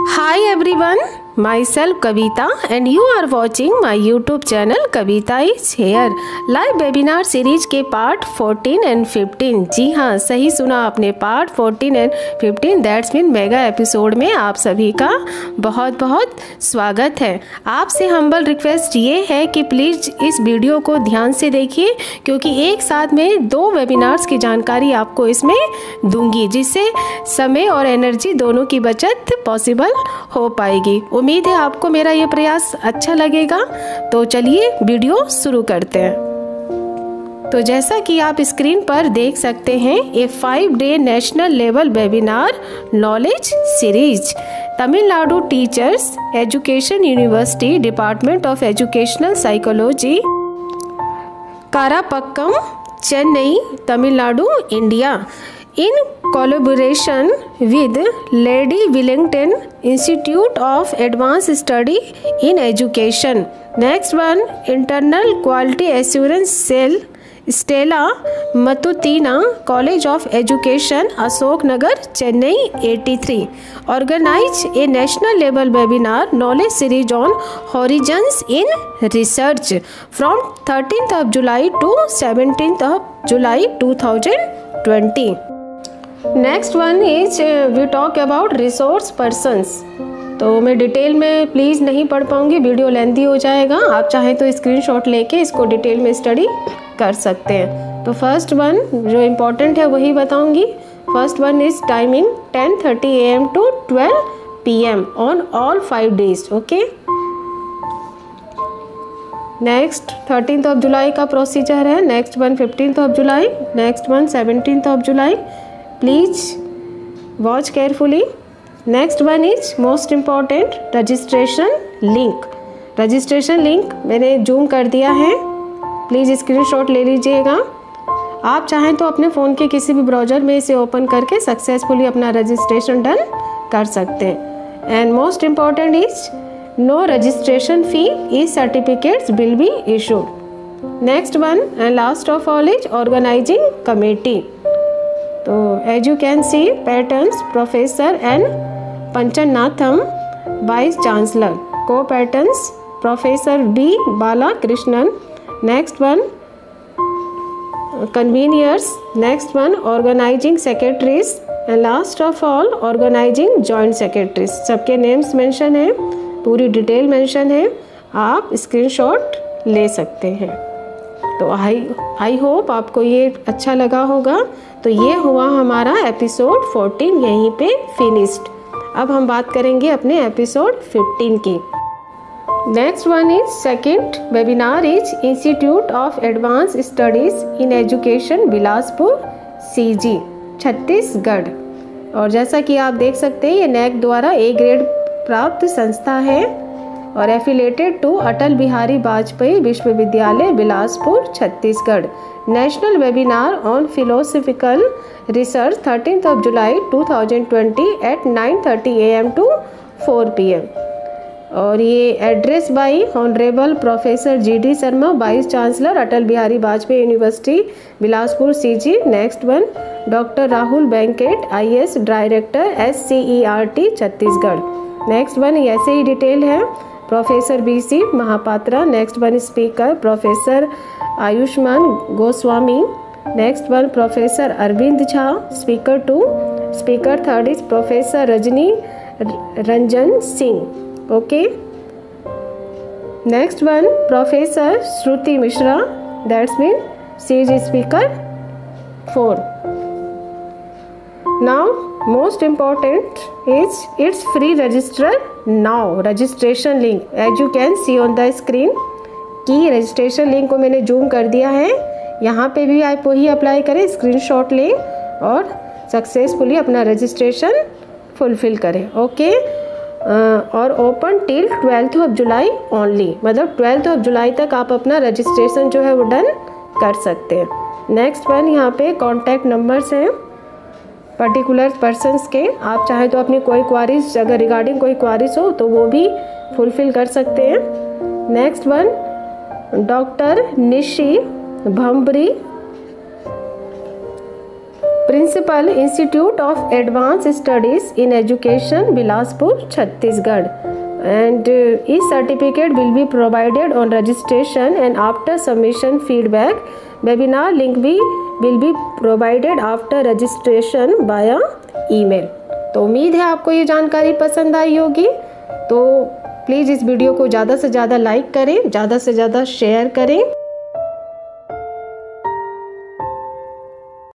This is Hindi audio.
Hi everyone, myself Kavita and you are watching my YouTube channel Kavita is here. Live webinar series के पार्ट 14 एंड 15। जी हाँ, सही सुना आपने, part 14 and 15 that's mean mega episode में आप सभी का बहुत बहुत स्वागत है। आपसे हम्बल रिक्वेस्ट ये है कि प्लीज़ इस वीडियो को ध्यान से देखिए, क्योंकि एक साथ में 2 वेबिनार्स की जानकारी आपको इसमें दूंगी, जिससे समय और एनर्जी दोनों की बचत पॉसिबल हो पाएगी। उम्मीद है आपको मेरा ये प्रयास अच्छा लगेगा। तो चलिए वीडियो शुरू करते हैं। तो जैसा कि आप स्क्रीन पर देख सकते हैं, ये 5 day national level webinar knowledge series Tamil Nadu teachers education university department of educational psychology Karapakkam Chennai Tamil Nadu India in collaboration with Lady Wellington Institute of Advanced Study in Education. Next one, Internal Quality Assurance Cell Stella Matutina College of Education Ashok Nagar Chennai 83 organize a national level webinar knowledge series on horizons in research from 13th of July to 17th of July 2020. Next one is we talk about resource persons. तो मैं डिटेल में प्लीज़ नहीं पढ़ पाऊँगी, वीडियो लेंथी हो जाएगा। आप चाहें तो स्क्रीनशॉट लेके इसको डिटेल में स्टडी कर सकते हैं। तो फर्स्ट वन जो इम्पोर्टेंट है वही बताऊँगी। First one is timing 10:30 AM to 12 PM on all 5 days। Okay, next 13th of July का प्रोसीजर है। Next one 15th of July, next one 17th of July। Please watch carefully. Next one is most important, registration link. Registration link मैंने जूम कर दिया है, प्लीज़ स्क्रीनशॉट ले लीजिएगा। आप चाहें तो अपने फ़ोन के किसी भी ब्राउज़र में इसे ओपन करके सक्सेसफुली अपना रजिस्ट्रेशन डन कर सकते हैं। And most important is no registration fee, e certificates will be issued. Next one and last of all is organizing committee. तो as you can see patrons professor N Panchanatham vice chancellor, co patrons professor B Balakrishnan. Next one conveners, next one organizing secretaries and last of all organizing joint secretaries. सबके नेम्स मेंशन है, पूरी डिटेल मेंशन है, आप स्क्रीनशॉट ले सकते हैं। तो आई होप आपको ये अच्छा लगा होगा। तो ये हुआ हमारा एपिसोड 14 यहीं पे फिनिश्ड। अब हम बात करेंगे अपने एपिसोड 15 की। Next one is second webinar is institute of advance studies in education Bilaspur CG Chhattisgarh. और जैसा कि आप देख सकते हैं, ये NAAC द्वारा A ग्रेड प्राप्त संस्था है और एफिलेटेड टू अटल बिहारी वाजपेयी विश्वविद्यालय Bilaspur Chhattisgarh. National webinar on philosophical research 13th of July 2020 at 9:30 AM to 4 PM। और ये address by honourable professor GD Sharma, vice chancellor Atal Bihari Vajpayee university Bilaspur CG। Next one doctor Rahul Venkat IAS director SCERT Chhattisgarh. Next one ऐसे ही डिटेल है, professor BC Mahapatra. Next one speaker professor Ayushman Goswami. Next one professor Arvind Jha, speaker 2। Speaker 3rd is professor Rajni Ranjan Singh. Okay, next one professor Shruti Mishra, that's mean she is speaker 4। Now most important is its free register now registration link as you can see on the screen की रजिस्ट्रेशन लिंक को मैंने जूम कर दिया है। यहाँ पे भी आप वही अप्लाई करें, स्क्रीनशॉट लें और सक्सेसफुली अपना रजिस्ट्रेशन फुलफिल करें। ओके, और open till 12th of July only, मतलब 12th of July तक आप अपना रजिस्ट्रेशन जो है वो डन कर सकते हैं। नेक्स्ट वन यहाँ पे कॉन्टैक्ट नंबर्स हैं पर्टिकुलर पर्सनस के। आप चाहे तो अपनी कोई क्वारीज, अगर रिगार्डिंग कोई क्वारीज हो तो वो भी फुलफिल कर सकते हैं। Next one doctor Nishi Bhambri principal institute of advance studies in education Bilaspur Chhattisgarh. And each certificate will be provided on registration and after submission feedback. Webinar link will be provided after registration via email. तो उम्मीद है आपको ये जानकारी पसंद आई होगी। तो प्लीज़ इस वीडियो को ज़्यादा से ज़्यादा लाइक करें, ज़्यादा से ज़्यादा शेयर करें।